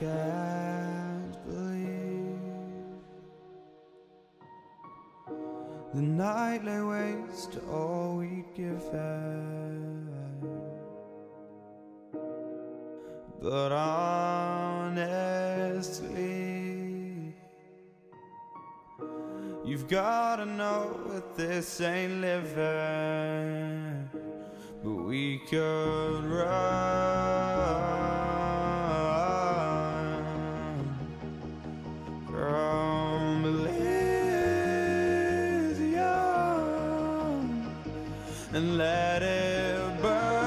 can't believe the night lay waste to all we'd given. But honestly, you've gotta know that this ain't living. But we could run from Elysium and let it burn.